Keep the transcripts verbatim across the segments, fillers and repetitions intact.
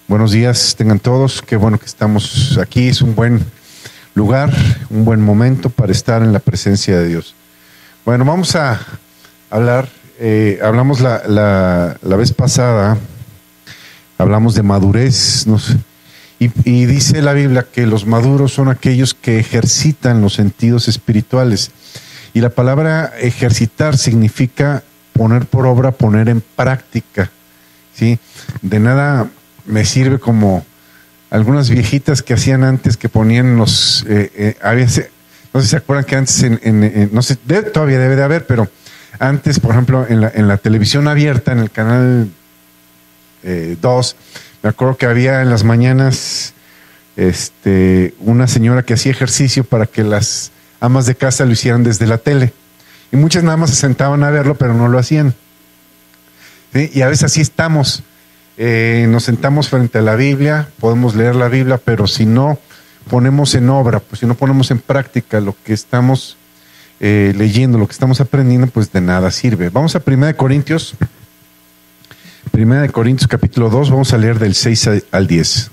Buenos días tengan todos, qué bueno que estamos aquí, es un buen lugar, un buen momento para estar en la presencia de Dios. Bueno, vamos a hablar, eh, hablamos la, la, la vez pasada, hablamos de madurez, no sé, y, y dice la Biblia que los maduros son aquellos que ejercitan los sentidos espirituales, y la palabra ejercitar significa poner por obra, poner en práctica, ¿sí? De nada me sirve como algunas viejitas que hacían antes, que ponían los, eh, eh, había, no sé si se acuerdan que antes, en, en, en, no sé, de, todavía debe de haber, pero antes, por ejemplo, en la, en la televisión abierta, en el canal eh, dos, me acuerdo que había en las mañanas este, una señora que hacía ejercicio para que las amas de casa lo hicieran desde la tele. Y muchas nada más se sentaban a verlo, pero no lo hacían. ¿Sí? Y a veces así estamos. Eh, nos sentamos frente a la Biblia, podemos leer la Biblia, pero si no ponemos en obra, pues si no ponemos en práctica lo que estamos eh, leyendo, lo que estamos aprendiendo, pues de nada sirve. Vamos a Primera de Corintios, Primera de Corintios capítulo dos, vamos a leer del seis al diez.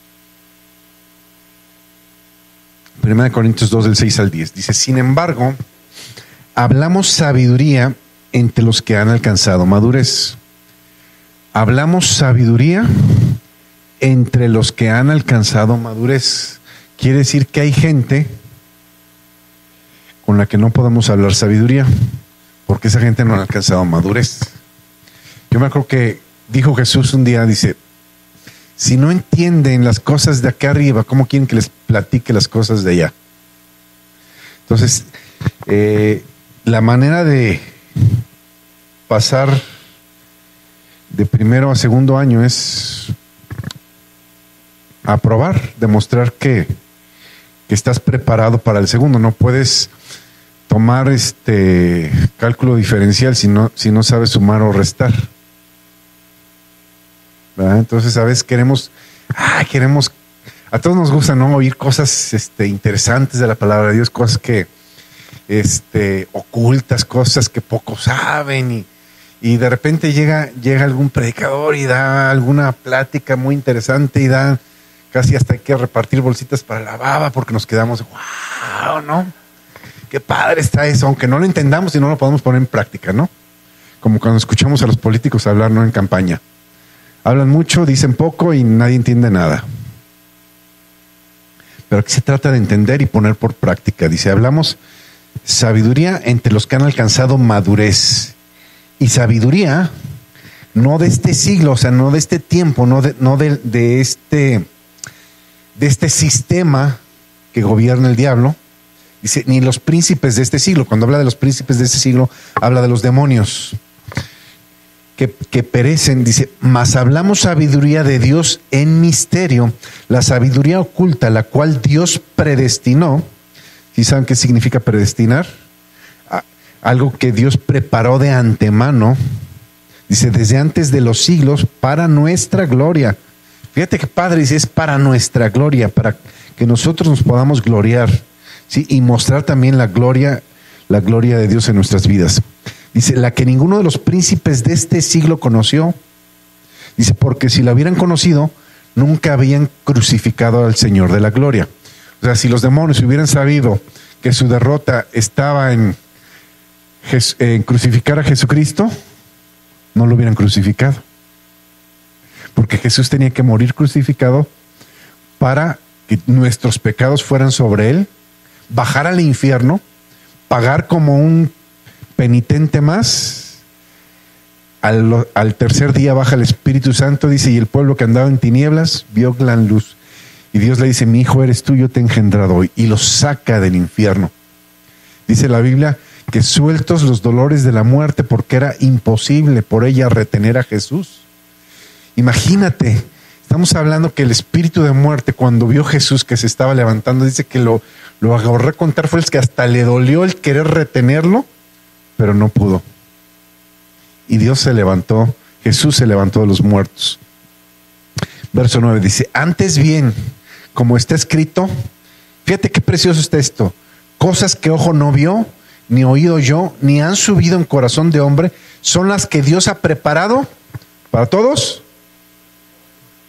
Primera de Corintios dos, del seis al diez. Dice, sin embargo, hablamos sabiduría entre los que han alcanzado madurez. Hablamos sabiduría entre los que han alcanzado madurez. Quiere decir que hay gente con la que no podemos hablar sabiduría, porque esa gente no ha alcanzado madurez. Yo me acuerdo que dijo Jesús un día, dice, si no entienden las cosas de acá arriba, ¿cómo quieren que les platique las cosas de allá? Entonces, eh, la manera de pasar de primero a segundo año es aprobar, demostrar que, que estás preparado para el segundo. No puedes tomar este cálculo diferencial si no, si no sabes sumar o restar. ¿Verdad? Entonces a veces queremos, ah, queremos, a todos nos gusta, ¿no?, oír cosas este, interesantes de la palabra de Dios, cosas que este, ocultas, cosas que pocos saben, y Y de repente llega, llega algún predicador y da alguna plática muy interesante y da casi hasta hay que repartir bolsitas para la baba porque nos quedamos, wow, ¿no? Qué padre está eso, aunque no lo entendamos y no lo podemos poner en práctica, ¿no? Como cuando escuchamos a los políticos hablar, ¿no?, en campaña. Hablan mucho, dicen poco y nadie entiende nada. Pero aquí se trata de entender y poner por práctica. Dice, hablamos sabiduría entre los que han alcanzado madurez. Y sabiduría, no de este siglo, o sea, no de este tiempo, no de, no de, de, este, de este sistema que gobierna el diablo, dice, ni los príncipes de este siglo. Cuando habla de los príncipes de este siglo, habla de los demonios que, que perecen. Dice, mas hablamos sabiduría de Dios en misterio, la sabiduría oculta, la cual Dios predestinó. ¿Sí saben qué significa predestinar? Algo que Dios preparó de antemano, dice, desde antes de los siglos, para nuestra gloria. Fíjate qué padre, dice, es para nuestra gloria, para que nosotros nos podamos gloriar, ¿sí? Y mostrar también la gloria, la gloria de Dios en nuestras vidas. Dice, la que ninguno de los príncipes de este siglo conoció. Dice, porque si la hubieran conocido, nunca habían crucificado al Señor de la gloria. O sea, si los demonios hubieran sabido que su derrota estaba en en crucificar a Jesucristo, no lo hubieran crucificado, porque Jesús tenía que morir crucificado para que nuestros pecados fueran sobre él, bajar al infierno, pagar como un penitente más. Al, al tercer día baja el Espíritu Santo, dice, y el pueblo que andaba en tinieblas vio gran luz, y Dios le dice, mi hijo eres tú, yo te he engendrado hoy, y lo saca del infierno. Dice la Biblia que sueltos los dolores de la muerte, porque era imposible por ella retener a Jesús. Imagínate, estamos hablando que el espíritu de muerte, cuando vio a Jesús que se estaba levantando, dice que lo, lo agarró a contar fuerzas, que hasta le dolió el querer retenerlo, pero no pudo. Y Dios se levantó, Jesús se levantó de los muertos. Verso nueve dice, antes bien, como está escrito, fíjate qué precioso está esto, cosas que ojo no vio, ni oído yo, ni han subido en corazón de hombre, son las que Dios ha preparado para todos,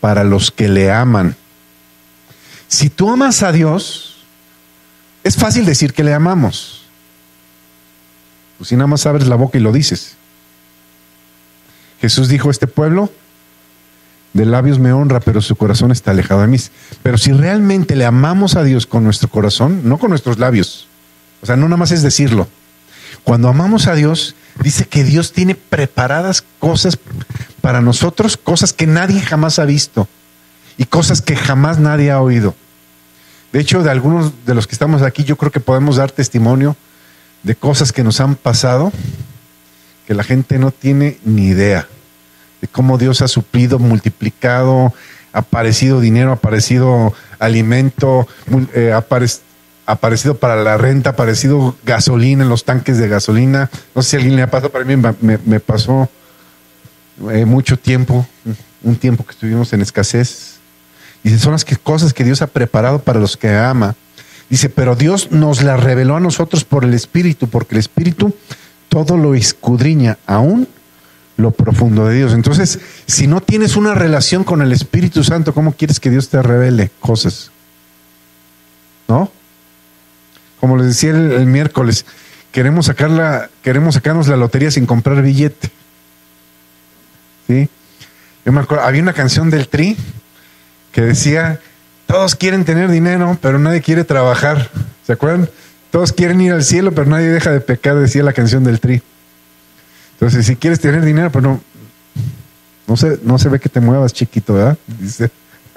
para los que le aman. Si tú amas a Dios, es fácil decir que le amamos. Pues si nada más abres la boca y lo dices. Jesús dijo, este pueblo de labios me honra, pero su corazón está alejado de mí. Pero si realmente le amamos a Dios con nuestro corazón, no con nuestros labios, o sea, no nada más es decirlo. Cuando amamos a Dios, dice que Dios tiene preparadas cosas para nosotros, cosas que nadie jamás ha visto y cosas que jamás nadie ha oído. De hecho, de algunos de los que estamos aquí, yo creo que podemos dar testimonio de cosas que nos han pasado que la gente no tiene ni idea de cómo Dios ha suplido, multiplicado, ha aparecido dinero, ha aparecido alimento, eh, ha aparec- aparecido para la renta, ha aparecido gasolina en los tanques de gasolina. No sé si a alguien le ha pasado, para mí me, me pasó eh, mucho tiempo, un tiempo que estuvimos en escasez. Dice, son las que, cosas que Dios ha preparado para los que ama. Dice, pero Dios nos las reveló a nosotros por el Espíritu, porque el Espíritu todo lo escudriña, aún lo profundo de Dios. Entonces, si no tienes una relación con el Espíritu Santo, ¿cómo quieres que Dios te revele cosas? ¿No? Como les decía el, el miércoles, queremos sacarla, queremos sacarnos la lotería sin comprar billete. ¿Sí? Yo me acuerdo, había una canción del Tri que decía, todos quieren tener dinero, pero nadie quiere trabajar. ¿Se acuerdan? Todos quieren ir al cielo, pero nadie deja de pecar, decía la canción del Tri. Entonces, si quieres tener dinero, pero no, no se, no se ve que te muevas, chiquito, ¿verdad? Dice.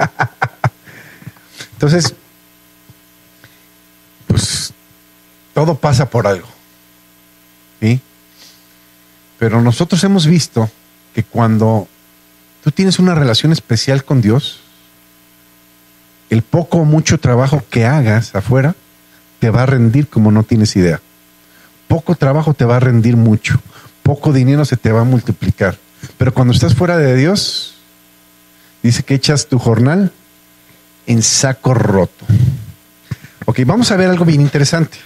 Entonces, pues, todo pasa por algo. ¿Sí? Pero nosotros hemos visto que cuando tú tienes una relación especial con Dios, el poco o mucho trabajo que hagas afuera te va a rendir como no tienes idea. Poco trabajo te va a rendir mucho. Poco dinero se te va a multiplicar. Pero cuando estás fuera de Dios, dice que echas tu jornal en saco roto. Ok, vamos a ver algo bien interesante.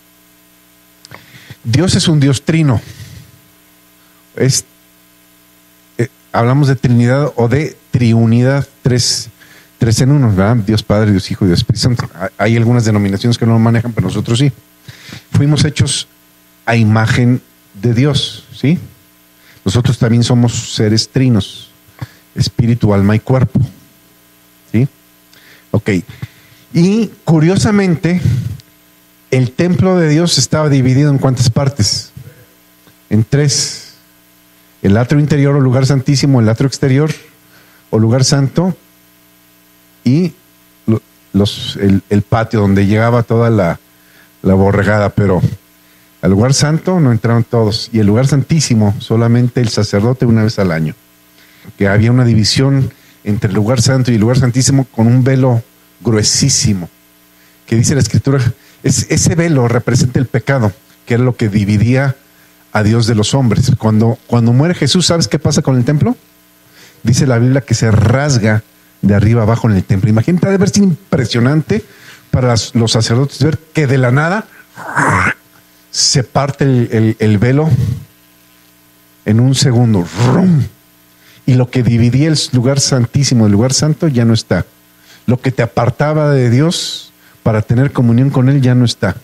Dios es un Dios trino. Es, eh, hablamos de Trinidad o de triunidad, tres Tres en uno, ¿verdad? Dios Padre, Dios Hijo y Dios Espíritu Santo. Hay algunas denominaciones que no lo manejan, pero nosotros sí. Fuimos hechos a imagen de Dios, ¿sí? Nosotros también somos seres trinos, espíritu, alma y cuerpo, ¿sí? Ok. Y curiosamente, el templo de Dios estaba dividido en ¿cuántas partes? En tres. El atrio interior o lugar santísimo, el atrio exterior o lugar santo, y los, el, el patio donde llegaba toda la, la borregada, pero al lugar santo no entraron todos, y el lugar santísimo solamente el sacerdote una vez al año, que había una división entre el lugar santo y el lugar santísimo con un velo gruesísimo, que dice la Escritura, es, ese velo representa el pecado, que era lo que dividía a Dios de los hombres. Cuando, cuando muere Jesús, ¿sabes qué pasa con el templo? Dice la Biblia que se rasga de arriba abajo en el templo. Imagínate, debe ser impresionante para las, los sacerdotes ver que de la nada se parte el, el, el velo en un segundo. ¡Rum! Y lo que dividía el lugar santísimo del lugar santo ya no está. Lo que te apartaba de Dios para tener comunión con Él ya no está.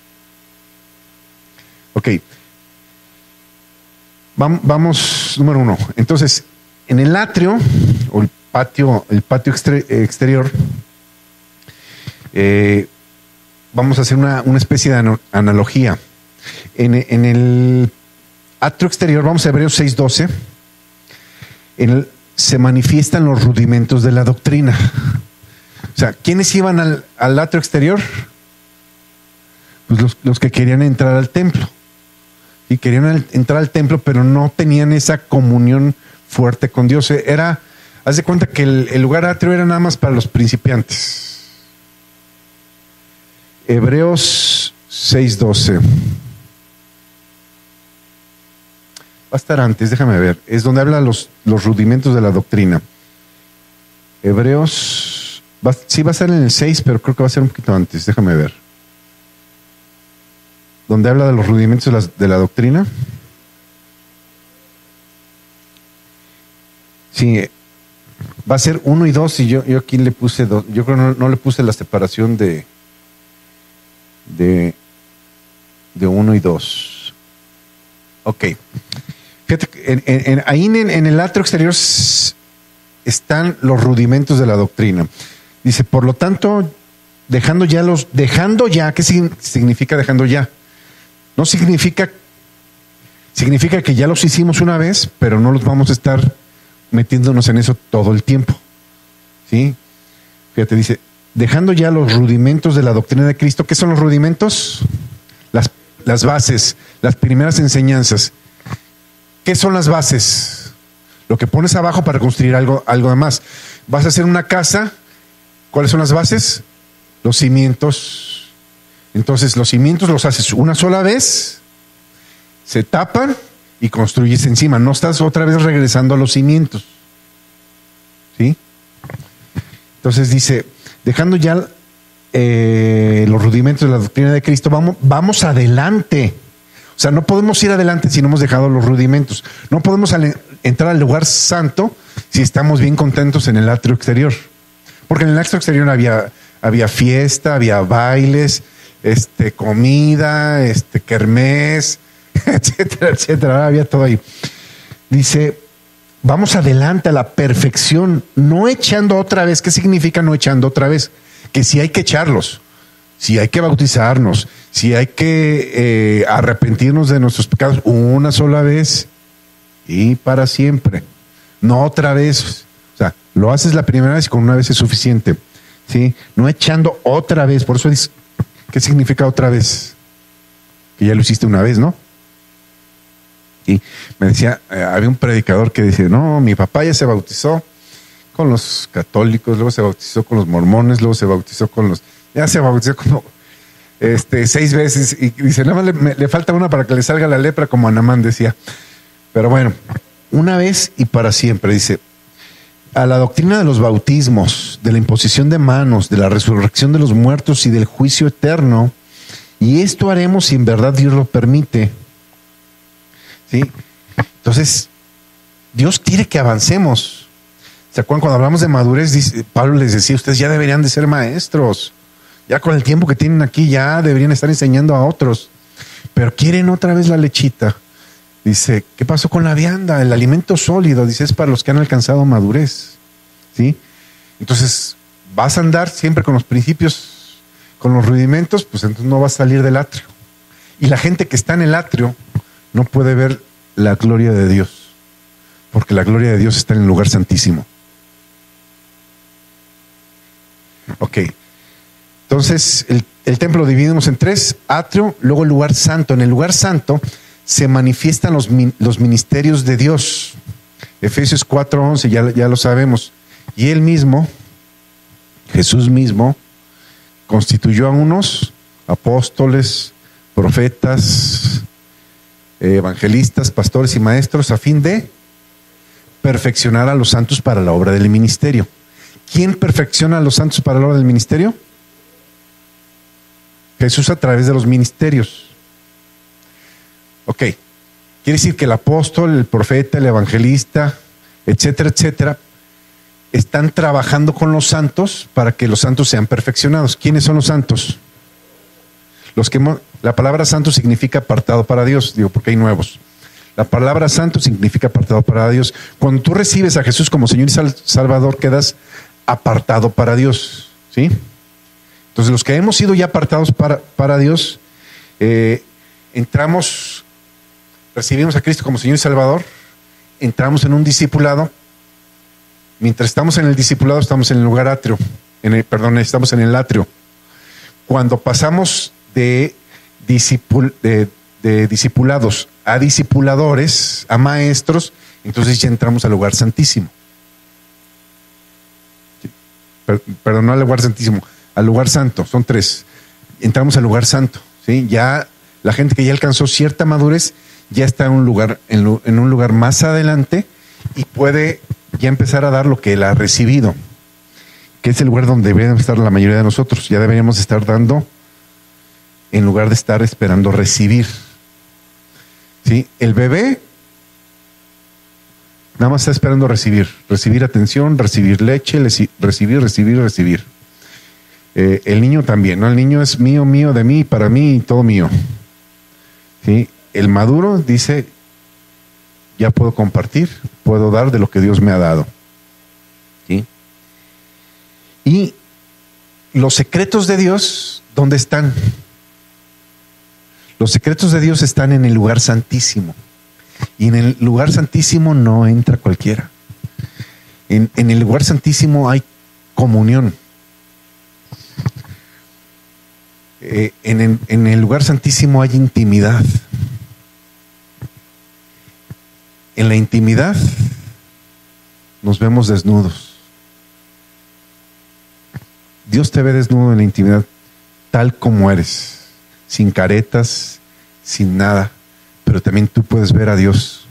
Ok. Vamos, vamos número uno. Entonces, en el atrio, o el patio, el patio exterior, eh, vamos a hacer una, una especie de analogía. En, en el atrio exterior, vamos a Hebreos seis doce, en el, se manifiestan los rudimentos de la doctrina. O sea, ¿quiénes iban al, al atrio exterior? Pues los, los que querían entrar al templo. Y querían al, entrar al templo, pero no tenían esa comunión fuerte con Dios. Era, haz de cuenta que el, el lugar atrio era nada más para los principiantes. Hebreos seis doce. Va a estar antes, déjame ver. Es donde habla los, los rudimentos de la doctrina. Hebreos, va, sí va a ser en el seis, pero creo que va a ser un poquito antes, déjame ver. Donde habla de los rudimentos de la, de la doctrina. Sí, Va a ser uno y dos, y yo, yo aquí le puse dos. Yo creo que no, no le puse la separación de de de uno y dos. Ok. Fíjate, en, en, ahí en, en el atrio exterior están los rudimentos de la doctrina. Dice, por lo tanto, dejando ya los, dejando ya, ¿qué significa dejando ya? No significa, significa que ya los hicimos una vez, pero no los vamos a estar metiéndonos en eso todo el tiempo. ¿Sí? Fíjate, dice, dejando ya los rudimentos de la doctrina de Cristo. ¿Qué son los rudimentos? Las, las bases, las primeras enseñanzas. ¿Qué son las bases? Lo que pones abajo para construir algo, algo de más. Vas a hacer una casa. ¿Cuáles son las bases? Los cimientos. Entonces, los cimientos los haces una sola vez, se tapan y construyes encima. No estás otra vez regresando a los cimientos. ¿Sí? Entonces dice, dejando ya eh, los rudimentos de la doctrina de Cristo, vamos, vamos adelante. O sea, no podemos ir adelante si no hemos dejado los rudimentos. No podemos ale- entrar al lugar santo si estamos bien contentos en el atrio exterior. Porque en el atrio exterior había, había fiesta, había bailes, este, comida, este, kermés, etcétera, etcétera. Había todo ahí. Dice, vamos adelante a la perfección, no echando otra vez. ¿Qué significa no echando otra vez? Que sí hay que echarlos, sí hay que bautizarnos, sí hay que eh, arrepentirnos de nuestros pecados una sola vez y para siempre. No otra vez. O sea, lo haces la primera vez y con una vez es suficiente. ¿Sí? No echando otra vez. Por eso dice, ¿qué significa otra vez? Que ya lo hiciste una vez, ¿no? Y me decía, eh, había un predicador que decía, no, mi papá ya se bautizó con los católicos, luego se bautizó con los mormones, luego se bautizó con los, ya se bautizó como este, seis veces, y dice, nada más le, me, le falta una para que le salga la lepra, como Anamán decía. Pero bueno, una vez y para siempre, dice, a la doctrina de los bautismos, de la imposición de manos, de la resurrección de los muertos y del juicio eterno, y esto haremos si en verdad Dios lo permite. ¿Sí? Entonces, Dios quiere que avancemos. ¿Se acuerdan cuando hablamos de madurez? Dice, Pablo les decía, ustedes ya deberían de ser maestros. Ya con el tiempo que tienen aquí, ya deberían estar enseñando a otros. Pero quieren otra vez la lechita. Dice, ¿qué pasó con la vianda? El alimento sólido, dice, es para los que han alcanzado madurez. ¿Sí? Entonces, vas a andar siempre con los principios, con los rudimentos, pues entonces no vas a salir del atrio. Y la gente que está en el atrio no puede ver la gloria de Dios, porque la gloria de Dios está en el lugar santísimo. Ok. Entonces, el, el templo lo dividimos en tres: atrio, luego el lugar santo. En el lugar santo se manifiestan los, los ministerios de Dios. Efesios cuatro once, ya, ya lo sabemos. Y él mismo, Jesús mismo, constituyó a unos apóstoles, profetas, evangelistas, pastores y maestros a fin de perfeccionar a los santos para la obra del ministerio. ¿Quién perfecciona a los santos para la obra del ministerio? Jesús a través de los ministerios. Ok, quiere decir que el apóstol, el profeta, el evangelista, etcétera, etcétera, están trabajando con los santos para que los santos sean perfeccionados. ¿Quiénes son los santos? Los que la palabra santo significa apartado para Dios, digo, porque hay nuevos. La palabra santo significa apartado para Dios. Cuando tú recibes a Jesús como Señor y Salvador, quedas apartado para Dios, ¿sí? Entonces, los que hemos sido ya apartados para, para Dios, eh, entramos, recibimos a Cristo como Señor y Salvador, entramos en un discipulado. Mientras estamos en el discipulado, estamos en el lugar atrio, en el, perdón, estamos en el atrio. Cuando pasamos de, discipul, de, de discipulados a discipuladores, a maestros, entonces ya entramos al lugar santísimo. Perdón, no al lugar santísimo, al lugar santo, son tres. Entramos al lugar santo, ¿sí? Ya la gente que ya alcanzó cierta madurez ya está en un lugar, en, en un lugar más adelante y puede ya empezar a dar lo que él ha recibido, que es el lugar donde deberíamos estar la mayoría de nosotros. Ya deberíamos estar dando en lugar de estar esperando recibir. ¿Sí? El bebé Nada más está esperando recibir, recibir atención, recibir leche, leci- recibir, recibir, recibir. Eh, el niño también, ¿no? El niño es mío, mío, de mí, para mí, todo mío. ¿Sí? El maduro dice, ya puedo compartir, puedo dar de lo que Dios me ha dado. ¿Sí? Y los secretos de Dios, ¿dónde están? Los secretos de Dios están en el lugar santísimo. Y en el lugar santísimo no entra cualquiera. En, en el lugar santísimo hay comunión. Eh, en, el, en el lugar santísimo hay intimidad. En la intimidad nos vemos desnudos. Dios te ve desnudo en la intimidad, tal como eres, sin caretas, sin nada, pero también tú puedes ver a Dios.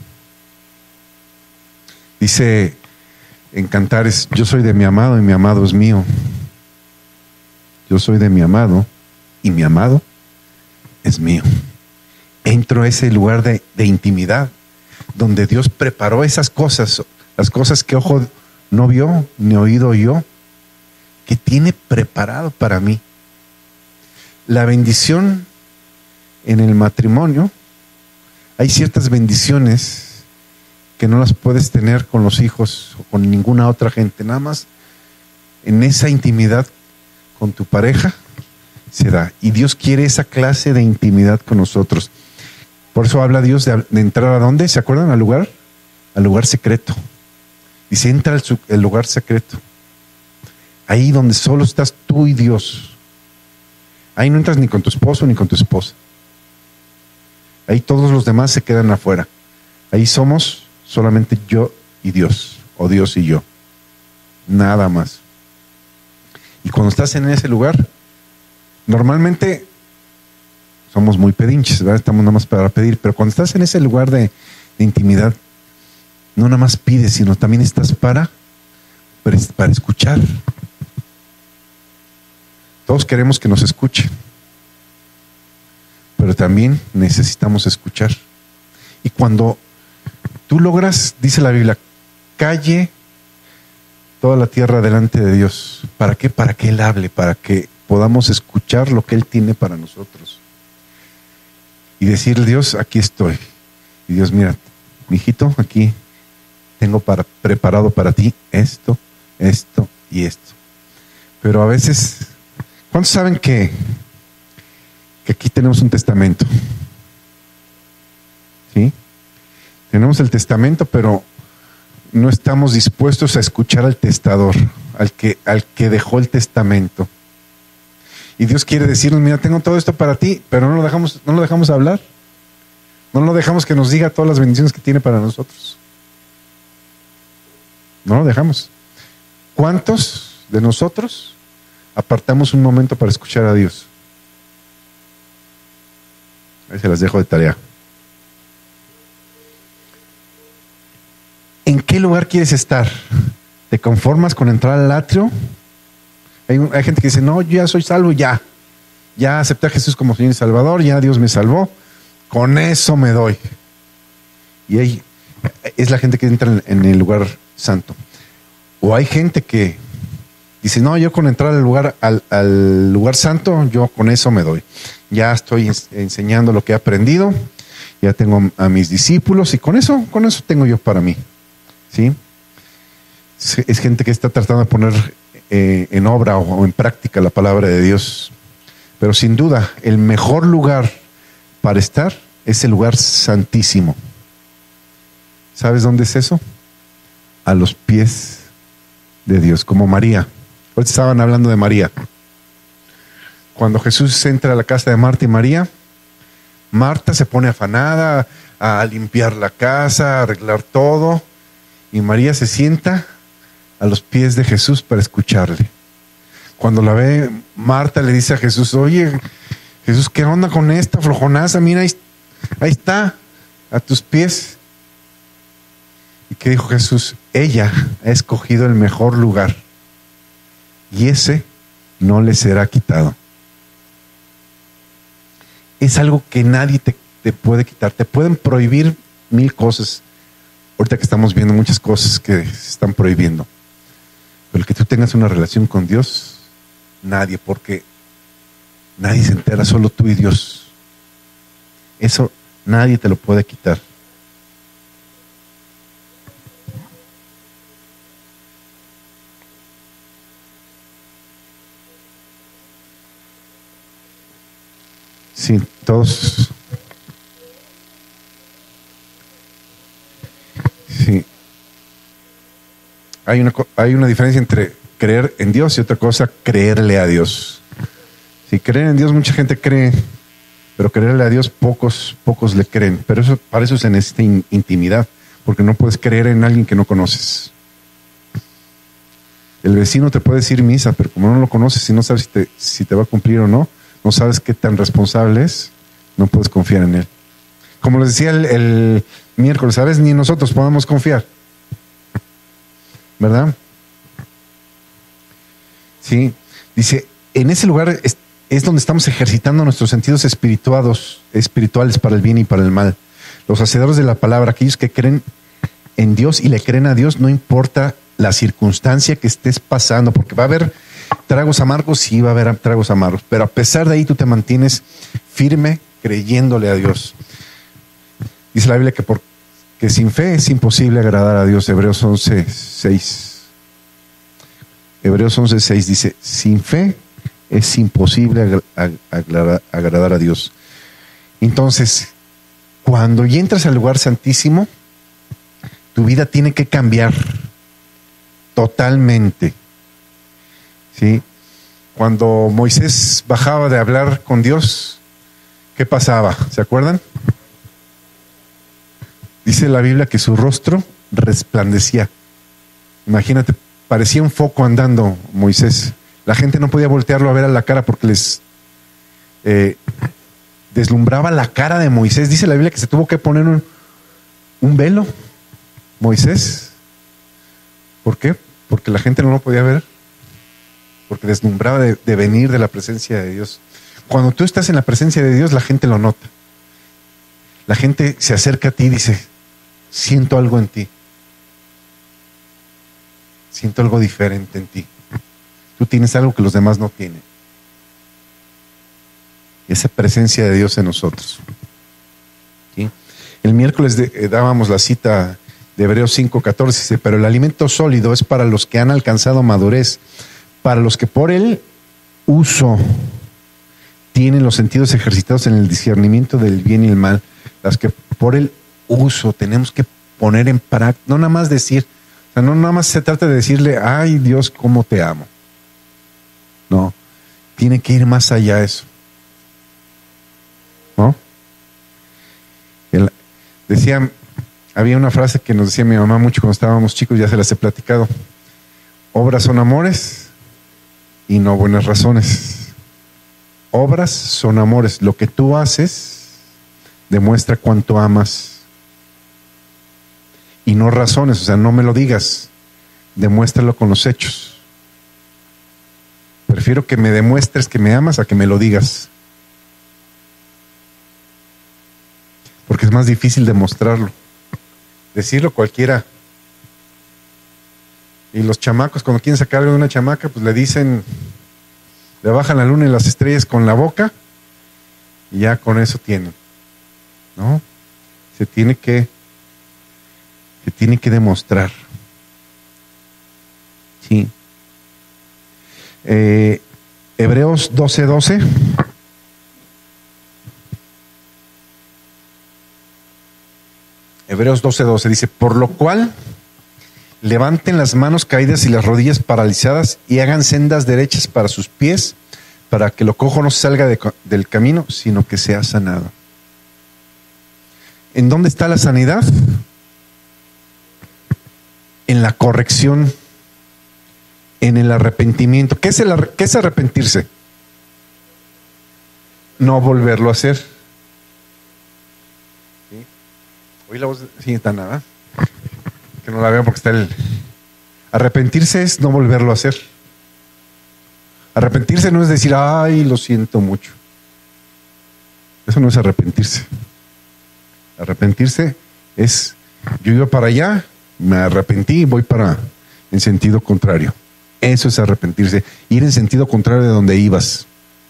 Dice en Cantares, yo soy de mi amado y mi amado es mío. Yo soy de mi amado y mi amado es mío. Entro a ese lugar de, de intimidad, donde Dios preparó esas cosas, las cosas que ojo no vio, ni oído yo, que tiene preparado para mí. La bendición en el matrimonio, hay ciertas bendiciones que no las puedes tener con los hijos o con ninguna otra gente. Nada más en esa intimidad con tu pareja se da. Y Dios quiere esa clase de intimidad con nosotros. Por eso habla Dios de, de entrar a dónde, ¿se acuerdan? Al lugar, al lugar secreto. Dice, entra al su, el lugar secreto. Ahí donde solo estás tú y Dios. Ahí no entras ni con tu esposo ni con tu esposa. Ahí todos los demás se quedan afuera. Ahí somos solamente yo y Dios, o Dios y yo. Nada más. Y cuando estás en ese lugar, normalmente somos muy pedinches, ¿verdad? Estamos nada más para pedir, pero cuando estás en ese lugar de, de intimidad, no nada más pides, sino también estás para, para, para escuchar. Todos queremos que nos escuchen, pero también necesitamos escuchar. Y cuando tú logras, dice la Biblia, calle toda la tierra delante de Dios. ¿Para qué? Para que Él hable, para que podamos escuchar lo que Él tiene para nosotros. Y decirle, Dios, aquí estoy. Y Dios, mira, mijito, aquí tengo para, preparado para ti esto, esto y esto. Pero a veces, ¿cuántos saben que, que aquí tenemos un testamento? ¿Sí? Tenemos el testamento, pero no estamos dispuestos a escuchar al testador, al que, al que dejó el testamento. Y Dios quiere decirnos, mira, tengo todo esto para ti, pero no lo dejamos, no lo dejamos hablar. No lo dejamos que nos diga todas las bendiciones que tiene para nosotros. No lo dejamos. ¿Cuántos de nosotros apartamos un momento para escuchar a Dios? Ahí se las dejo de tarea. ¿En qué lugar quieres estar? ¿Te conformas con entrar al atrio? Hay, hay gente que dice, no, yo ya soy salvo, ya. Ya acepté a Jesús como Señor y Salvador, ya Dios me salvó. Con eso me doy. Y ahí es la gente que entra en, en el lugar santo. O hay gente que dice, no, yo con entrar al lugar, al, al lugar santo, yo con eso me doy. Ya estoy ens- enseñando lo que he aprendido, ya tengo a mis discípulos y con eso, con eso tengo yo para mí. ¿Sí? Es, es gente que está tratando de poner eh, en obra o, o en práctica la palabra de Dios. Pero sin duda, el mejor lugar para estar es el lugar santísimo. ¿Sabes dónde es eso? A los pies de Dios, como María. Hoy estaban hablando de María. Cuando Jesús entra a la casa de Marta y María, Marta se pone afanada a limpiar la casa, a arreglar todo, y María se sienta a los pies de Jesús para escucharle. Cuando la ve, Marta le dice a Jesús, oye, Jesús, ¿qué onda con esta flojonaza? Mira, ahí, ahí está, a tus pies. ¿Y qué dijo Jesús? Ella ha escogido el mejor lugar y ese no le será quitado. Es algo que nadie te, te puede quitar. Te pueden prohibir mil cosas, ahorita que estamos viendo muchas cosas que se están prohibiendo. Pero el que tú tengas una relación con Dios, nadie, porque nadie se entera, solo tú y Dios. Eso nadie te lo puede quitar. Sí, todos. Sí. Hay una, hay una diferencia entre creer en Dios y otra cosa, creerle a Dios. Si creer en Dios, mucha gente cree, pero creerle a Dios, pocos, pocos le creen. Pero eso, para eso se necesita in, intimidad, porque no puedes creer en alguien que no conoces. El vecino te puede decir misa, pero como no lo conoces y no sabes si te, si te va a cumplir o no, no sabes qué tan responsable es, no puedes confiar en él. Como les decía el, el miércoles, ¿sabes? Ni nosotros podemos confiar. ¿Verdad? Sí. Dice, en ese lugar es, es donde estamos ejercitando nuestros sentidos espirituados, espirituales para el bien y para el mal. Los hacedores de la palabra, aquellos que creen en Dios y le creen a Dios, no importa la circunstancia que estés pasando, porque va a haber tragos amargos, sí va a haber tragos amargos, pero a pesar de ahí tú te mantienes firme creyéndole a Dios. Dice la Biblia que, por, que sin fe es imposible agradar a Dios. Hebreos once, seis. Hebreos once, seis dice, sin fe es imposible agradar, agradar a Dios. Entonces, cuando ya entras al lugar santísimo, tu vida tiene que cambiar totalmente. ¿Sí? Cuando Moisés bajaba de hablar con Dios, ¿qué pasaba? ¿Se acuerdan? Dice la Biblia que su rostro resplandecía. Imagínate, parecía un foco andando Moisés. La gente no podía voltearlo a ver a la cara porque les eh, deslumbraba la cara de Moisés. Dice la Biblia que se tuvo que poner un, un velo, Moisés. ¿Por qué? Porque la gente no lo podía ver. Porque deslumbraba de, de venir de la presencia de Dios. Cuando tú estás en la presencia de Dios, la gente lo nota. La gente se acerca a ti y dice, siento algo en ti. Siento algo diferente en ti. Tú tienes algo que los demás no tienen. Esa presencia de Dios en nosotros. ¿Sí? El miércoles de, eh, dábamos la cita de Hebreos cinco catorce, dice, pero el alimento sólido es para los que han alcanzado madurez, para los que por el uso tienen los sentidos ejercitados en el discernimiento del bien y el mal, las que por el uso tenemos que poner en práctica, no nada más decir, o sea, no nada más se trata de decirle, ay Dios, cómo te amo. No, tiene que ir más allá eso. ¿No? El, decía, había una frase que nos decía mi mamá mucho cuando estábamos chicos, ya se las he platicado. Obras son amores y no buenas razones. Obras son amores. Lo que tú haces demuestra cuánto amas. Y no razones, o sea, no me lo digas. Demuéstralo con los hechos. Prefiero que me demuestres que me amas a que me lo digas. Porque es más difícil demostrarlo. Decirlo cualquiera. Y los chamacos, cuando quieren sacar algo de una chamaca, pues le dicen, le bajan la luna y las estrellas con la boca y ya con eso tienen. ¿No? Se tiene que, se tiene que demostrar. Sí. Eh, Hebreos doce doce. Hebreos doce doce dice, por lo cual levanten las manos caídas y las rodillas paralizadas y hagan sendas derechas para sus pies, para que lo cojo no salga de, del camino, sino que sea sanado. ¿En dónde está la sanidad? En la corrección, en el arrepentimiento. ¿Qué es, el, qué es arrepentirse? No volverlo a hacer. ¿Sí? Oí la voz, de, sí, está nada. Que no la veo porque está el... Arrepentirse es no volverlo a hacer. Arrepentirse no es decir, ay, lo siento mucho. Eso no es arrepentirse. Arrepentirse es Yo iba para allá, me arrepentí y voy para en sentido contrario. Eso es arrepentirse, ir en sentido contrario de donde ibas.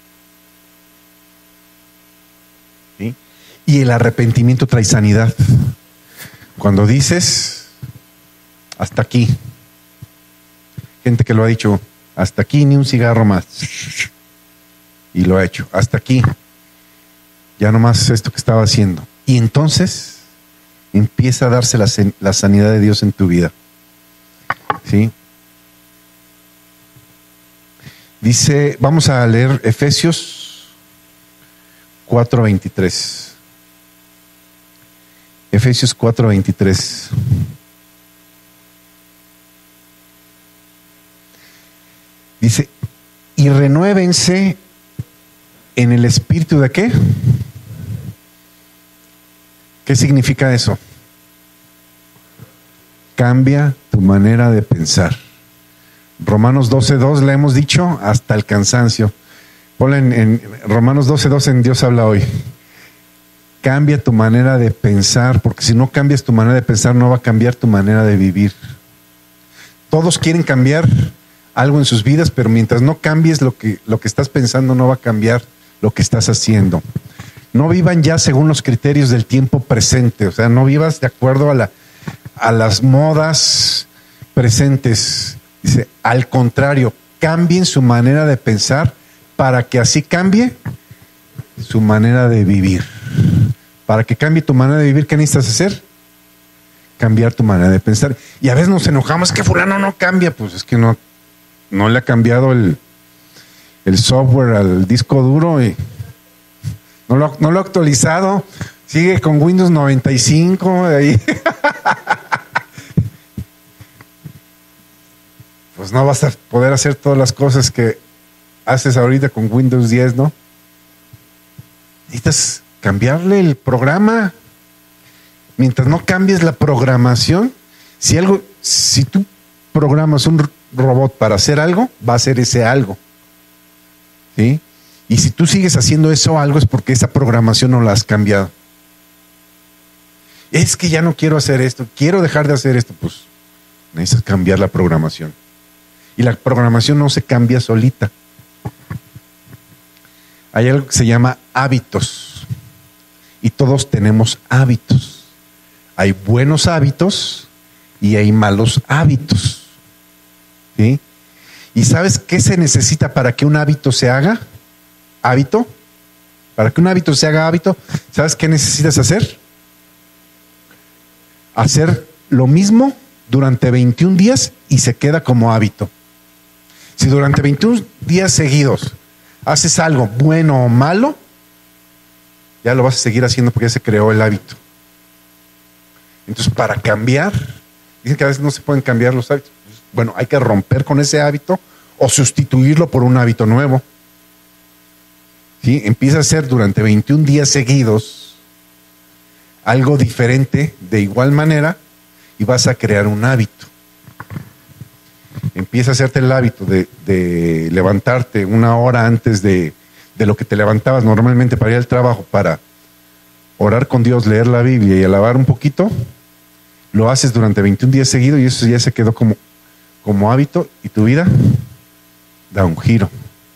¿Sí? Y el arrepentimiento trae sanidad. Cuando dices, hasta aquí. Gente que lo ha dicho, hasta aquí ni un cigarro más. Y lo ha hecho, hasta aquí. Ya no más esto que estaba haciendo. Y entonces empieza a darse la, la sanidad de Dios en tu vida. ¿Sí? Dice, vamos a leer Efesios cuatro veintitrés. Efesios cuatro veintitrés. Dice, y renuévense en el espíritu de ¿qué? ¿Qué significa eso? Cambia tu manera de pensar. Romanos doce dos le hemos dicho hasta el cansancio. Ponle en, en Romanos doce dos en Dios habla hoy. Cambia tu manera de pensar, porque si no cambias tu manera de pensar, no va a cambiar tu manera de vivir. Todos quieren cambiar algo en sus vidas, pero mientras no cambies lo que, lo que estás pensando, no va a cambiar lo que estás haciendo. No vivan ya según los criterios del tiempo presente, o sea, no vivas de acuerdo a, la, a las modas presentes. Dice, al contrario, cambien su manera de pensar para que así cambie su manera de vivir. Para que cambie tu manera de vivir, ¿qué necesitas hacer? Cambiar tu manera de pensar. Y a veces nos enojamos, es que fulano no cambia. Pues es que no, no le ha cambiado el, el software al disco duro y no lo, no lo ha actualizado. Sigue con Windows noventa y cinco. Ahí. Pues no vas a poder hacer todas las cosas que haces ahorita con Windows diez, ¿no? Necesitas cambiarle el programa. Mientras no cambies la programación, si algo, si tú programas un robot para hacer algo, va a hacer ese algo. ¿Sí? Y si tú sigues haciendo eso algo es porque esa programación no la has cambiado. Es que ya no quiero hacer esto, quiero dejar de hacer esto, pues necesitas cambiar la programación. Y la programación no se cambia solita. Hay algo que se llama hábitos. Y todos tenemos hábitos. Hay buenos hábitos y hay malos hábitos. ¿Sí? ¿Y sabes qué se necesita para que un hábito se haga? ¿Hábito? Para que un hábito se haga hábito, ¿sabes qué necesitas hacer? Hacer lo mismo durante veintiún días y se queda como hábito. Si durante veintiún días seguidos haces algo bueno o malo, ya lo vas a seguir haciendo porque ya se creó el hábito. Entonces, para cambiar, dicen que a veces no se pueden cambiar los hábitos. Bueno, hay que romper con ese hábito o sustituirlo por un hábito nuevo. ¿Sí? Empieza a hacer durante veintiún días seguidos algo diferente de igual manera y vas a crear un hábito. Empieza a hacerte el hábito de, de levantarte una hora antes de, de lo que te levantabas normalmente para ir al trabajo, para orar con Dios, leer la Biblia y alabar un poquito. Lo haces durante veintiún días seguidos y eso ya se quedó como, como hábito y tu vida da un giro.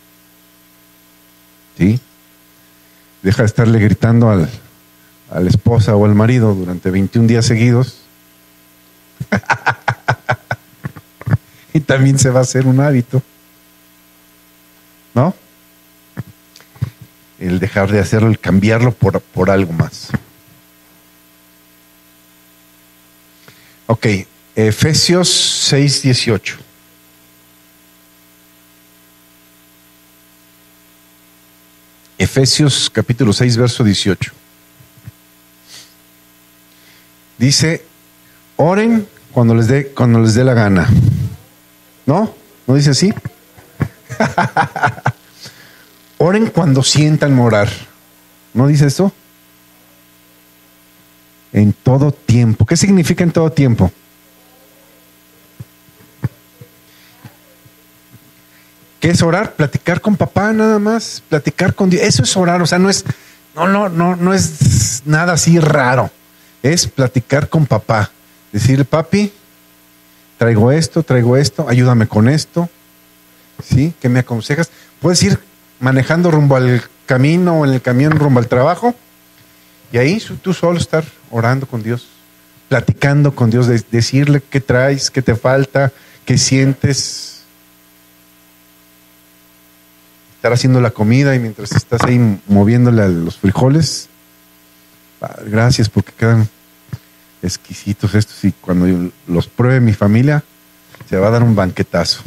¿Sí? Deja de estarle gritando al, a la esposa o al marido durante veintiún días seguidos. Y también se va a hacer un hábito. ¿No? El dejar de hacerlo, el cambiarlo por, por algo más. Ok, Efesios seis dieciocho. Efesios capítulo seis, verso dieciocho. Dice, oren cuando les dé, cuando les dé la gana. ¿No? ¿No dice así? Oren cuando sientan orar. ¿No dice esto? En todo tiempo. ¿Qué significa en todo tiempo? ¿Qué es orar? Platicar con papá nada más, platicar con Dios. Eso es orar, o sea, no es, no, no, no, no es nada así raro. es platicar con papá. Decirle, papi, traigo esto, traigo esto, ayúdame con esto. ¿Sí? ¿Qué me aconsejas? Puedes ir manejando rumbo al camino o en el camión rumbo al trabajo y ahí tú solo estar orando con Dios, platicando con Dios, de, decirle qué traes, qué te falta, qué sientes. Estar haciendo la comida y mientras estás ahí moviéndole a los frijoles, Padre, gracias porque quedan exquisitos estos y cuando los pruebe mi familia se va a dar un banquetazo.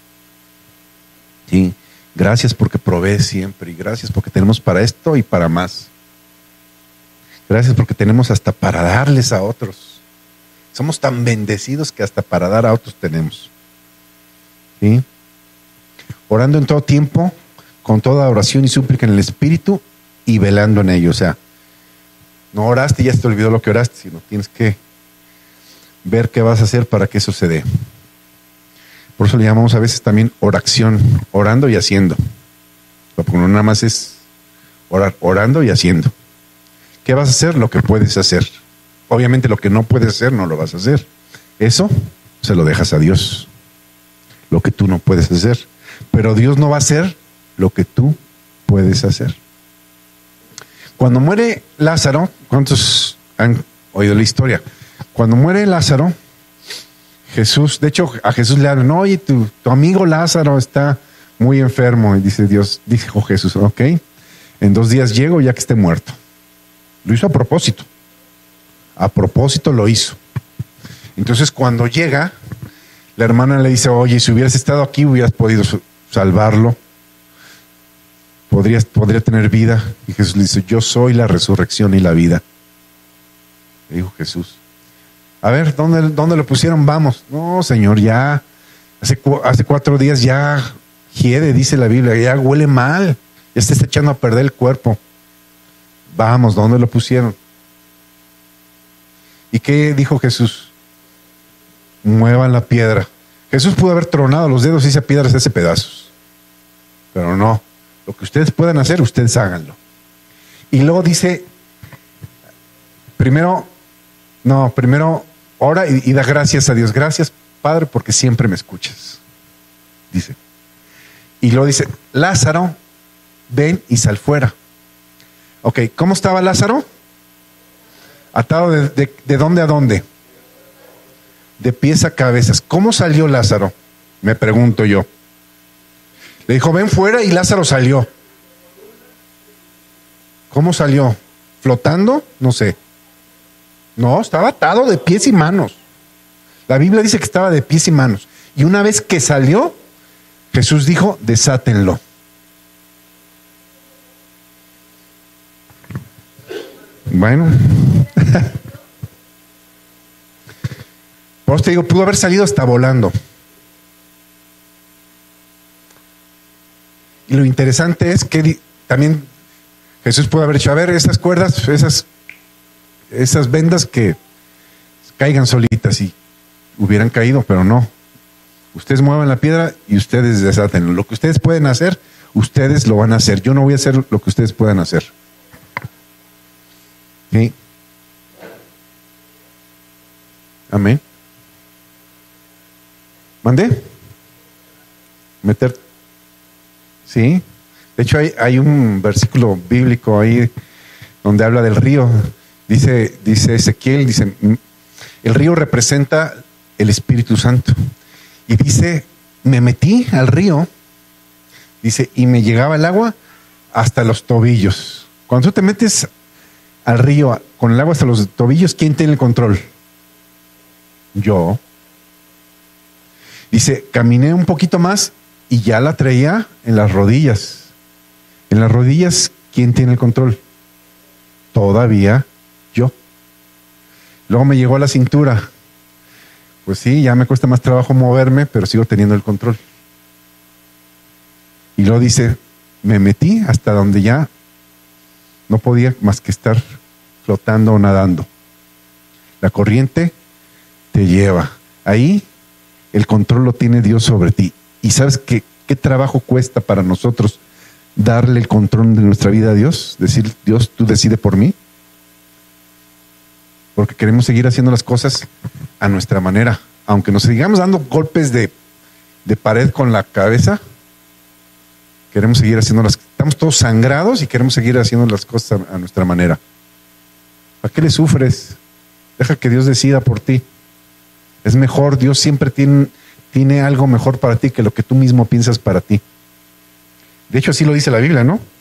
Sí, gracias porque provees siempre y gracias porque tenemos para esto y para más. Gracias porque tenemos hasta para darles a otros. Somos tan bendecidos que hasta para dar a otros tenemos. ¿Sí? Orando en todo tiempo, con toda oración y súplica en el Espíritu y velando en ello. O sea, no oraste y ya se te olvidó lo que oraste, sino tienes que ver qué vas a hacer para que eso se dé. Por eso le llamamos a veces también oración, orando y haciendo. Porque no nada más es orar, orando y haciendo. ¿Qué vas a hacer? Lo que puedes hacer. Obviamente lo que no puedes hacer no lo vas a hacer. Eso se lo dejas a Dios. Lo que tú no puedes hacer. Pero Dios no va a hacer lo que tú puedes hacer. Cuando muere Lázaro, ¿cuántos han oído la historia? Cuando muere Lázaro, Jesús, de hecho a Jesús le hablan, oye, tu, tu amigo Lázaro está muy enfermo. Y dice Dios, dijo Jesús, ok, en dos días llego ya que esté muerto. Lo hizo a propósito. A propósito lo hizo. Entonces cuando llega, la hermana le dice, oye, si hubieras estado aquí hubieras podido salvarlo. Podrías, podría tener vida. Y Jesús le dice, yo soy la resurrección y la vida. Le dijo Jesús. A ver, ¿dónde, dónde lo pusieron? Vamos. No, Señor, ya hace, hace cuatro días ya hiede, dice la Biblia, ya huele mal, ya se está echando a perder el cuerpo. Vamos, ¿dónde lo pusieron? ¿Y qué dijo Jesús? Muevan la piedra. Jesús pudo haber tronado los dedos y esa piedra se hace pedazos. Pero no, lo que ustedes puedan hacer, ustedes háganlo. Y luego dice, primero, no, primero ora y, y da gracias a Dios. Gracias, Padre, porque siempre me escuchas. Dice. Y luego dice, Lázaro, ven y sal fuera. Ok, ¿cómo estaba Lázaro? Atado de, de, de dónde a dónde? De pies a cabezas. ¿Cómo salió Lázaro? Me pregunto yo. Le dijo, ven fuera y Lázaro salió. ¿Cómo salió? ¿Flotando? No sé. No, estaba atado de pies y manos. La Biblia dice que estaba de pies y manos. Y una vez que salió, Jesús dijo, desátenlo. Bueno. Por eso te digo, pudo haber salido hasta volando. Y lo interesante es que di- también Jesús pudo haber dicho, a ver, esas cuerdas, esas, esas vendas que caigan solitas y hubieran caído, pero no. Ustedes muevan la piedra y ustedes desátenlo. Lo que ustedes pueden hacer, ustedes lo van a hacer. Yo no voy a hacer lo que ustedes puedan hacer. ¿Sí? Amén. ¿Mandé? Meter. Sí. De hecho, hay, hay un versículo bíblico ahí donde habla del río. Dice, dice Ezequiel, dice, el río representa el Espíritu Santo. Y dice, me metí al río, dice, y me llegaba el agua hasta los tobillos. Cuando tú te metes al río con el agua hasta los tobillos, ¿quién tiene el control? Yo. Dice, caminé un poquito más y ya la traía en las rodillas. En las rodillas, ¿quién tiene el control? Todavía yo. Luego me llegó a la cintura. Pues sí, ya me cuesta más trabajo moverme, pero sigo teniendo el control. Y luego dice, me metí hasta donde ya no podía más que estar flotando o nadando. La corriente te lleva. Ahí el control lo tiene Dios sobre ti. ¿Y sabes qué, qué trabajo cuesta para nosotros darle el control de nuestra vida a Dios? Decir, Dios, tú decides por mí. porque queremos seguir haciendo las cosas a nuestra manera. Aunque nos sigamos dando golpes de, de pared con la cabeza, queremos seguir haciendo las cosas. Estamos todos sangrados y queremos seguir haciendo las cosas a, a nuestra manera. ¿Para qué le sufres? Deja que Dios decida por ti. Es mejor, Dios siempre tiene, tiene algo mejor para ti que lo que tú mismo piensas para ti. De hecho, así lo dice la Biblia, ¿no?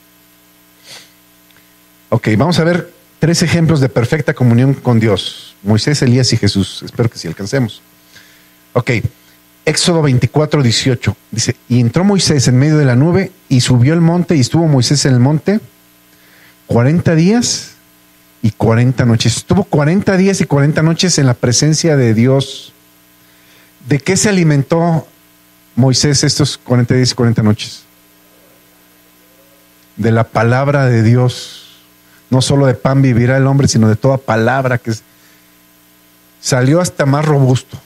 Ok, vamos a ver tres ejemplos de perfecta comunión con Dios. Moisés, Elías y Jesús. Espero que sí alcancemos. Ok, Éxodo veinticuatro, dieciocho. Dice, y entró Moisés en medio de la nube y subió el monte, y estuvo Moisés en el monte cuarenta días y cuarenta noches. Estuvo cuarenta días y cuarenta noches en la presencia de Dios. ¿De qué se alimentó Moisés estos cuarenta días y cuarenta noches? De la palabra de Dios. No solo de pan vivirá el hombre, sino de toda palabra que es. Salió hasta más robusto.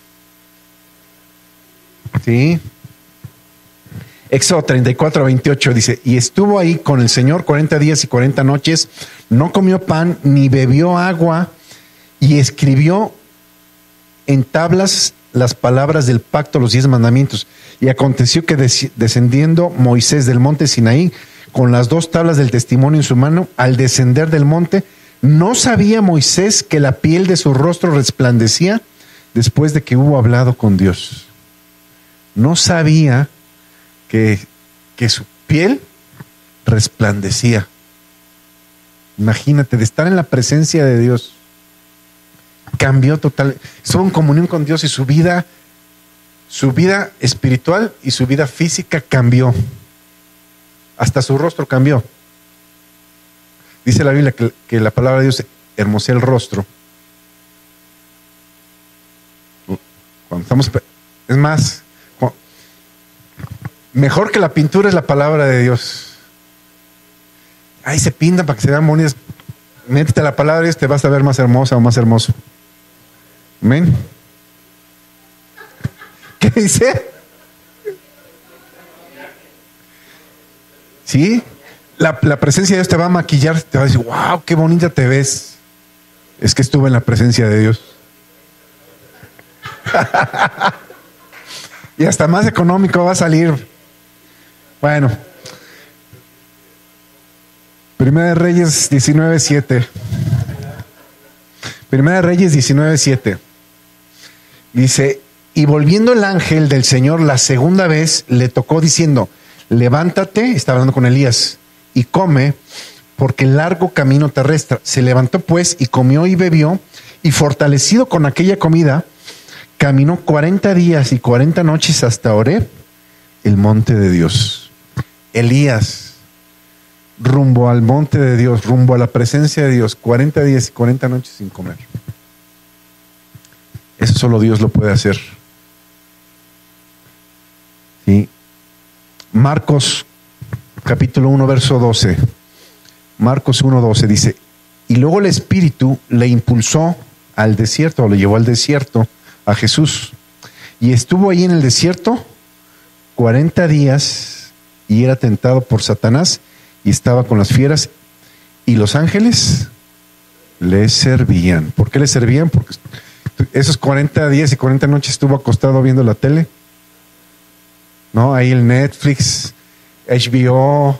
¿Sí? Éxodo treinta y cuatro, veintiocho dice, y estuvo ahí con el Señor cuarenta días y cuarenta noches, no comió pan ni bebió agua, y escribió en tablas las palabras del pacto, los diez mandamientos. Y aconteció que des- descendiendo Moisés del monte Sinaí, con las dos tablas del testimonio en su mano, al descender del monte, no sabía Moisés que la piel de su rostro resplandecía después de que hubo hablado con Dios. No sabía que, que su piel resplandecía. Imagínate, de estar en la presencia de Dios. Cambió total. Estuvo en comunión con Dios y su vida, su vida espiritual y su vida física cambió. Hasta su rostro cambió. Dice la Biblia que, que la palabra de Dios hermosea el rostro. Cuando estamos, es más, cuando, mejor que la pintura es la palabra de Dios. Ahí se pintan para que se vean bonitas. Métete a la palabra de Dios, te vas a ver más hermosa o más hermoso. Amén. ¿Qué dice? ¿Sí? La, la presencia de Dios te va a maquillar, te va a decir, wow, qué bonita te ves. Es que estuve en la presencia de Dios. Y hasta más económico va a salir. Bueno. Primera de Reyes diecinueve siete. Primera de Reyes diecinueve siete. Dice, y volviendo el ángel del Señor la segunda vez, le tocó diciendo, levántate, está hablando con Elías, y come, porque largo camino te resta. Se levantó pues y comió y bebió, y fortalecido con aquella comida, caminó cuarenta días y cuarenta noches hasta Horeb, el monte de Dios. Elías, rumbo al monte de Dios, rumbo a la presencia de Dios, cuarenta días y cuarenta noches sin comer. Eso solo Dios lo puede hacer. ¿Sí? Marcos capítulo uno, verso doce. Marcos uno, doce dice, y luego el Espíritu le impulsó al desierto, o le llevó al desierto a Jesús. Y estuvo ahí en el desierto cuarenta días y era tentado por Satanás y estaba con las fieras y los ángeles le servían. ¿Por qué le servían? Porque esos cuarenta días y cuarenta noches estuvo acostado viendo la tele. ¿No? Ahí el Netflix, H B O,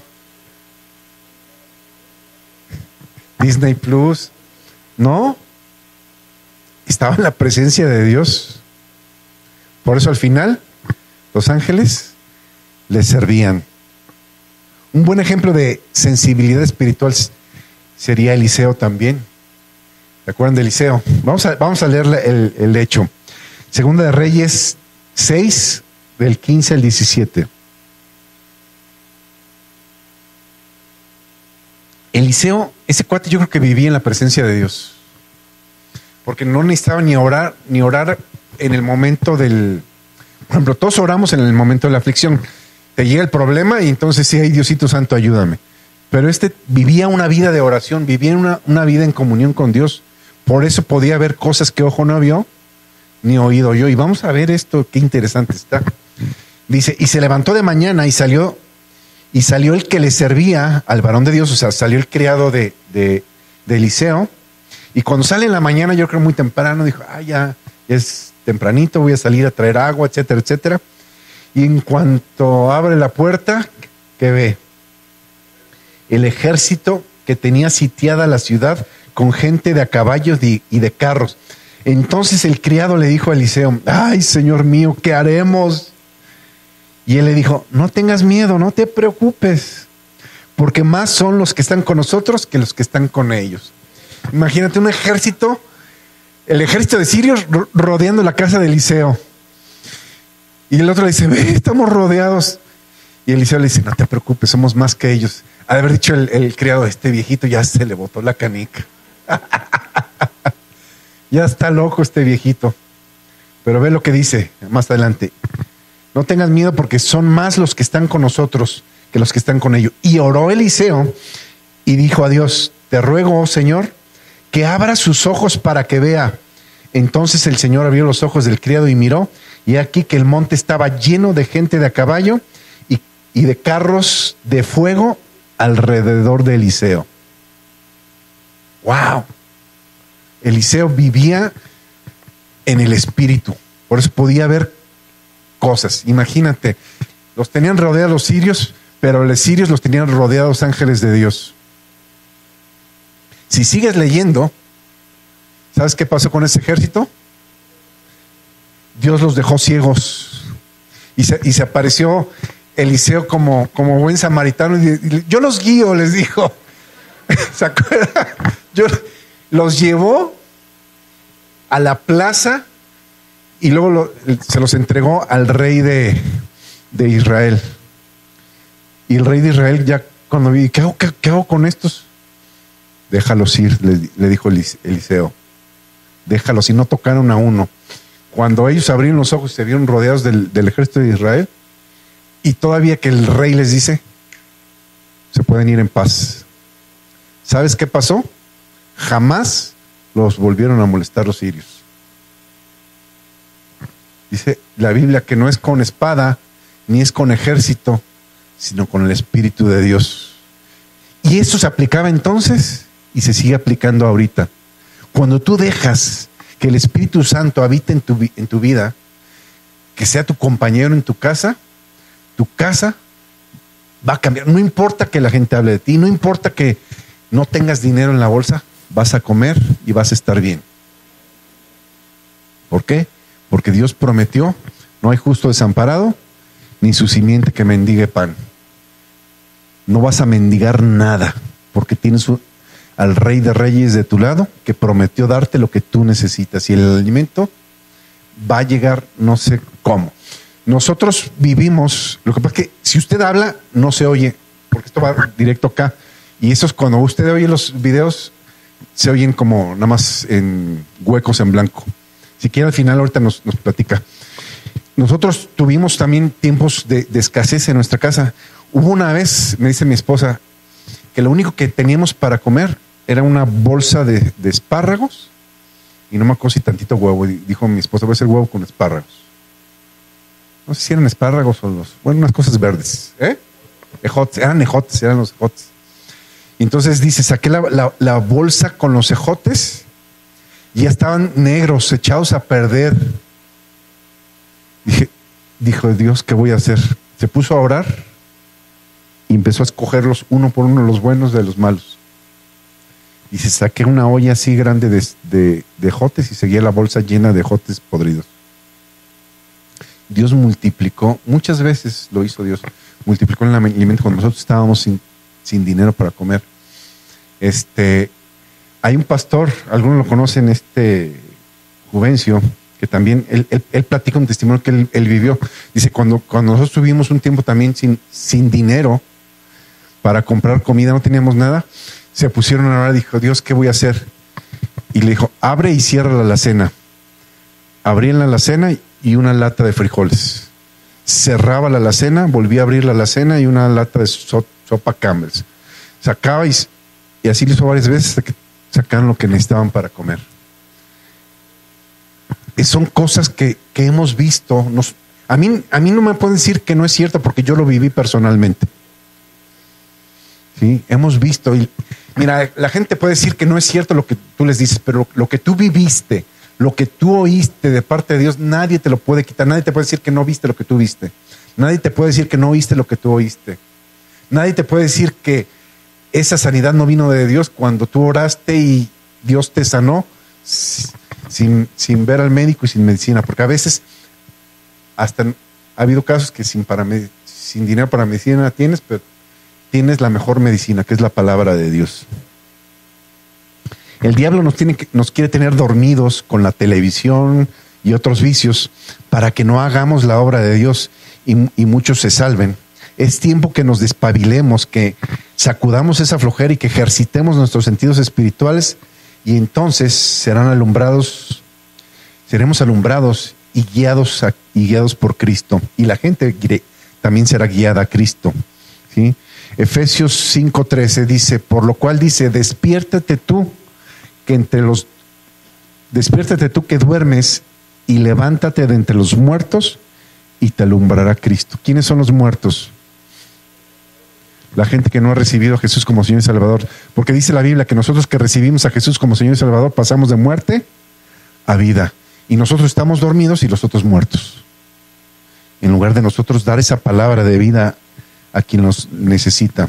Disney Plus. ¿No? Estaba en la presencia de Dios. Por eso al final, los ángeles le servían. Un buen ejemplo de sensibilidad espiritual sería Eliseo también. ¿Se acuerdan de Eliseo? Vamos a, vamos a leer el, el hecho. Segunda de Reyes seis, del quince al diecisiete. Eliseo, ese cuate yo creo que vivía en la presencia de Dios. Porque no necesitaba ni orar, ni orar en el momento del... Por ejemplo, todos oramos en el momento de la aflicción. Te llega el problema y entonces sí, ay Diosito Santo, ayúdame. Pero este vivía una vida de oración, vivía una, una vida en comunión con Dios. Por eso podía ver cosas que ojo no vio, ni oído oyó. Y vamos a ver esto, qué interesante está. Dice, y se levantó de mañana y salió, y salió el que le servía al varón de Dios, o sea, salió el criado de, de, de Eliseo, Y cuando sale en la mañana, yo creo muy temprano, dijo, ah, ya, ya es tempranito, voy a salir a traer agua, etcétera, etcétera. Y en cuanto abre la puerta, ¿qué ve? El ejército que tenía sitiada la ciudad con gente de a caballos y de carros. Entonces el criado le dijo a Eliseo, ay, Señor mío, ¿qué haremos? Y él le dijo, no tengas miedo, no te preocupes, porque más son los que están con nosotros que los que están con ellos. Imagínate un ejército, el ejército de sirios rodeando la casa de Eliseo. Y el otro le dice, ve, estamos rodeados. Y Eliseo le dice, no te preocupes, somos más que ellos. Al haber dicho el, el criado, este viejito ya se le botó la canica. Ya está loco este viejito. Pero ve lo que dice más adelante. No tengas miedo porque son más los que están con nosotros que los que están con ellos. Y oró Eliseo y dijo a Dios, te ruego, oh Señor, que abra sus ojos para que vea. Entonces el Señor abrió los ojos del criado y miró, y aquí que el monte estaba lleno de gente de a caballo y, y de carros de fuego alrededor de Eliseo. ¡Wow! Eliseo vivía en el espíritu, por eso podía ver cosas. Imagínate, los tenían rodeados los sirios, pero los sirios los tenían rodeados ángeles de Dios. Si sigues leyendo, ¿sabes qué pasó con ese ejército? Dios los dejó ciegos y se, y se apareció Eliseo como, como buen samaritano y, y yo los guío, les dijo. ¿Se acuerdan? Yo los llevó a la plaza y luego lo, se los entregó al rey de, de Israel. Y el rey de Israel ya cuando vi, ¿qué hago, qué, qué hago con estos? Déjalos ir, le, le dijo Eliseo. Déjalos, y no tocaron a uno. Cuando ellos abrieron los ojos y se vieron rodeados del, del ejército de Israel, y todavía que el rey les dice, se pueden ir en paz. ¿Sabes qué pasó? Jamás los volvieron a molestar los sirios. Dice la Biblia que no es con espada, ni es con ejército, sino con el Espíritu de Dios. Y eso se aplicaba entonces y se sigue aplicando ahorita. Cuando tú dejas que el Espíritu Santo habite en tu, en tu vida, que sea tu compañero en tu casa, tu casa va a cambiar. No importa que la gente hable de ti, no importa que no tengas dinero en la bolsa, vas a comer y vas a estar bien. ¿Por qué? Porque Dios prometió, no hay justo desamparado, ni su simiente que mendigue pan. No vas a mendigar nada, porque tienes un, al Rey de Reyes de tu lado, que prometió darte lo que tú necesitas. Y el alimento va a llegar no sé cómo. Nosotros vivimos, lo que pasa es que si usted habla, no se oye, porque esto va directo acá. Y eso es cuando usted oye los videos, se oyen como nada más en huecos en blanco. Si quiere al final ahorita nos, nos platica. Nosotros tuvimos también tiempos de, de escasez en nuestra casa. Hubo una vez, me dice mi esposa, que lo único que teníamos para comer era una bolsa de, de espárragos y no me acuerdo si tantito huevo. Y dijo mi esposa, voy a hacer huevo con espárragos. No sé si eran espárragos o los, bueno, unas cosas verdes. ¿Eh? Ejotes, eran ejotes, eran los ejotes. Y entonces dice, saqué la, la, la bolsa con los ejotes y ya estaban negros, echados a perder. Dije, dijo Dios, ¿qué voy a hacer? Se puso a orar y empezó a escogerlos uno por uno, los buenos de los malos. Y se saqué una olla así grande de, de, de ejotes y seguía la bolsa llena de ejotes podridos. Dios multiplicó, muchas veces lo hizo Dios, multiplicó el alimento cuando nosotros estábamos sin, sin dinero para comer. Este, hay un pastor, algunos lo conocen, este Juvencio, que también, él, él, él platica un testimonio que él, él vivió. Dice, cuando, cuando nosotros tuvimos un tiempo también sin, sin dinero para comprar comida, no teníamos nada, se pusieron a orar y dijo, Dios, ¿qué voy a hacer? Y le dijo, abre y cierra la alacena. Abrían la alacena y una lata de frijoles. Cerraba la alacena, volvía a abrir la alacena y una lata de so, sopa Campbell's. Sacaba y, y así lo hizo varias veces hasta que sacaron lo que necesitaban para comer. Son cosas que, que hemos visto. Nos, a, mí, a mí no me pueden decir que no es cierto porque yo lo viví personalmente. ¿sí? Hemos visto, y mira, la gente puede decir que no es cierto lo que tú les dices, pero lo que tú viviste, lo que tú oíste de parte de Dios, nadie te lo puede quitar. Nadie te puede decir que no viste lo que tú viste. Nadie te puede decir que no oíste lo que tú oíste. Nadie te puede decir que esa sanidad no vino de Dios cuando tú oraste y Dios te sanó sin, sin ver al médico y sin medicina. Porque a veces hasta ha habido casos que sin, paramed- sin dinero para medicina tienes, pero tienes la mejor medicina, que es la palabra de Dios. El diablo nos, tiene que, nos quiere tener dormidos con la televisión y otros vicios para que no hagamos la obra de Dios y, y muchos se salven. Es tiempo que nos despabilemos, que sacudamos esa flojera y que ejercitemos nuestros sentidos espirituales, y entonces serán alumbrados, seremos alumbrados y guiados, a, y guiados por Cristo. Y la gente también será guiada a Cristo, ¿sí? Efesios cinco trece dice, por lo cual dice, despiértate tú, que entre los despiértate tú que duermes y levántate de entre los muertos y te alumbrará Cristo. ¿Quiénes son los muertos? La gente que no ha recibido a Jesús como Señor y Salvador, porque dice la Biblia que nosotros que recibimos a Jesús como Señor y Salvador pasamos de muerte a vida, y nosotros estamos dormidos y los otros muertos. En lugar de nosotros dar esa palabra de vida a quien nos necesita.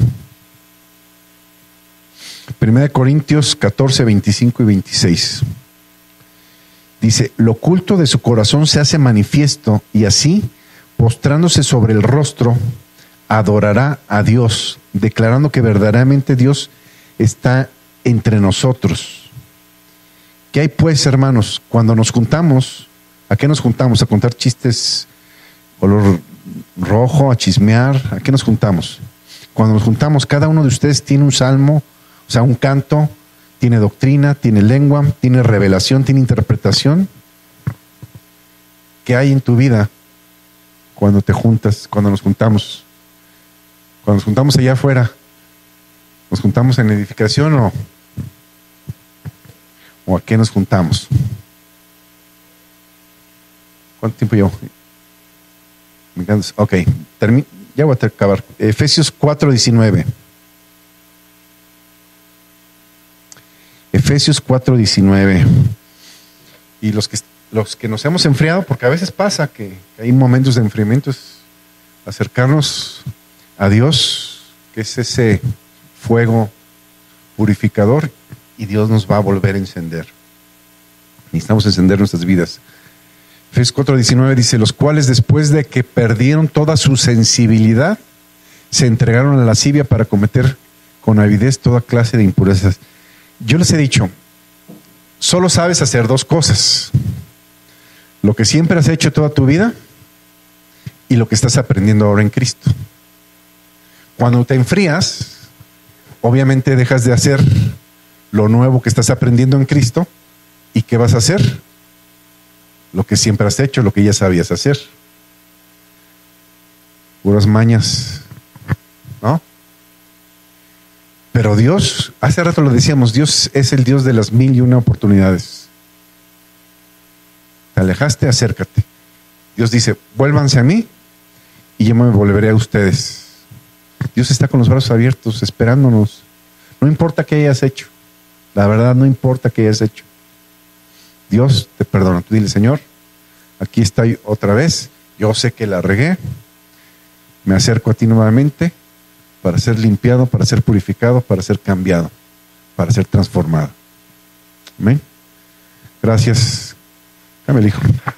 Primera de Corintios catorce, veinticinco y veintiséis. Dice, lo oculto de su corazón se hace manifiesto, y así, postrándose sobre el rostro, adorará a Dios, declarando que verdaderamente Dios está entre nosotros. ¿Qué hay pues, hermanos? Cuando nos juntamos, ¿a qué nos juntamos? ¿A contar chistes color rojo, a chismear? ¿A qué nos juntamos? Cuando nos juntamos, cada uno de ustedes tiene un salmo, o sea, un canto, tiene doctrina, tiene lengua, tiene revelación, tiene interpretación. ¿Qué hay en tu vida cuando te juntas, cuando nos juntamos? Cuando nos juntamos allá afuera, ¿nos juntamos en edificación o, o a qué nos juntamos? ¿Cuánto tiempo llevo? Me encanta. Ok, termi- ya voy a acabar. Efesios cuatro diecinueve. Efesios cuatro diecinueve. Y los que, los que nos hemos enfriado, porque a veces pasa que hay momentos de enfriamiento, es acercarnos a Dios, que es ese fuego purificador, y Dios nos va a volver a encender. Necesitamos encender nuestras vidas. Efesios cuatro diecinueve dice, los cuales después de que perdieron toda su sensibilidad, se entregaron a la lascivia para cometer con avidez toda clase de impurezas. Yo les he dicho, solo sabes hacer dos cosas: lo que siempre has hecho toda tu vida y lo que estás aprendiendo ahora en Cristo. Cuando te enfrías, obviamente dejas de hacer lo nuevo que estás aprendiendo en Cristo. ¿Y qué vas a hacer? Lo que siempre has hecho, lo que ya sabías hacer. Puras mañas, ¿no? Pero Dios, hace rato lo decíamos, Dios es el Dios de las mil y una oportunidades. Te alejaste, acércate. Dios dice, vuélvanse a mí y yo me volveré a ustedes. Dios está con los brazos abiertos, esperándonos. No importa qué hayas hecho. La verdad, no importa qué hayas hecho. Dios te perdona. Tú dile, Señor, aquí estoy otra vez. Yo sé que la regué. Me acerco a ti nuevamente para ser limpiado, para ser purificado, para ser cambiado, para ser transformado. Amén. Gracias. Dame el hijo.